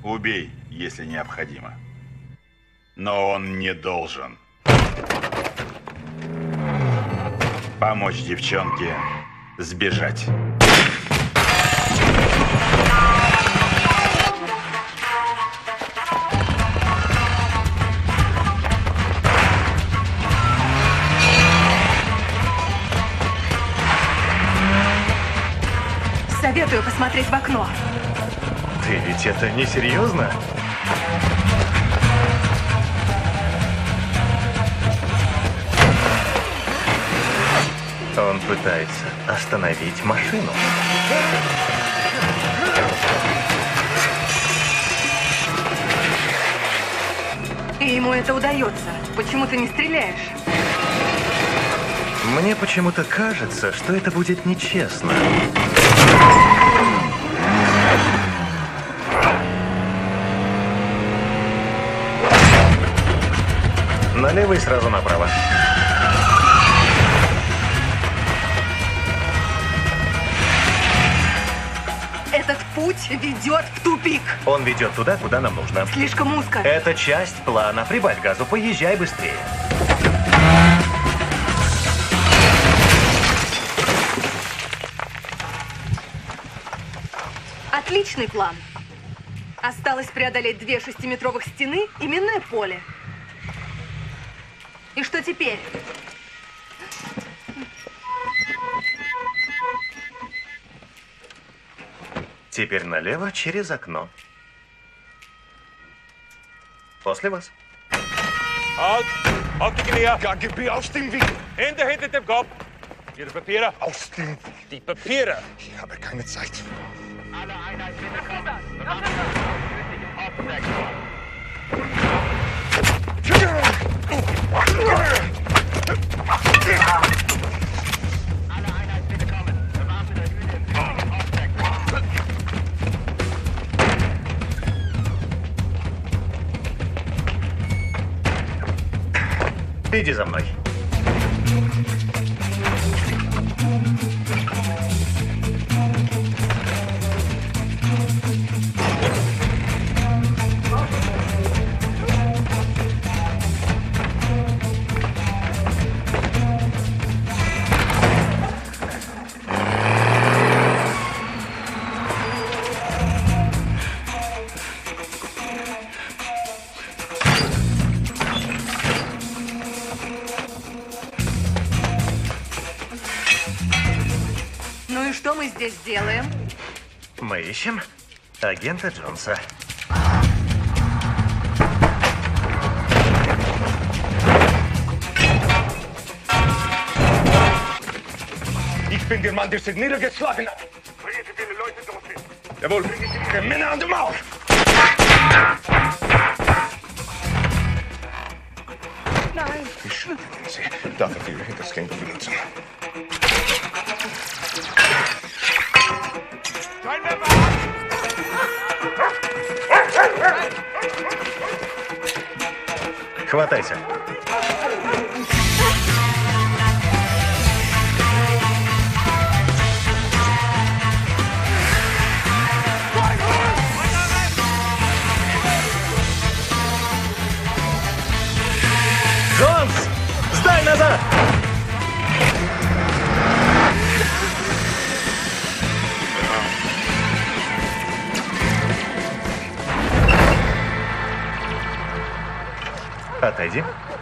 Убей, если необходимо. Но он не должен. Помочь девчонке сбежать. Советую посмотреть в окно. Ты ведь это не серьезно? Он пытается остановить машину. И ему это удается. Почему ты не стреляешь? Мне почему-то кажется, что это будет нечестно. Налево и сразу направо. Этот путь ведет в тупик. Он ведет туда, куда нам нужно. Слишком узко. Это часть плана. Прибавь газу, поезжай быстрее. Отличный план. Осталось преодолеть 2 шестиметровых стены и минное поле. И что теперь? Теперь налево через окно. После вас. Halt! Halt die Knie! KGB, aus dem Weg! Hände hinter dem Kopf! Ihre Papiere! Aus dem Weg! Die Papiere! Ich habe keine Zeit. Alle Einheiten bitte kommen! Bewaffnet! Im Hauptsektor! Alle Einheiten bitte kommen! Bewaffnet im Hauptsektor! Иди за мной. Ну и что мы здесь делаем? Мы ищем агента Джонса. Ich bin der Mann, der sie niedergeschlagen hat. Bringen Sie viele Leute dorthin. Jawohl, bringen Sie Ihre Männer an den Mauer. Nein. Ich schüttle Sie. Darf ich Ihre Hintersklinke benutzen? Хватайся. Джонс! Сдай назад! Отойди.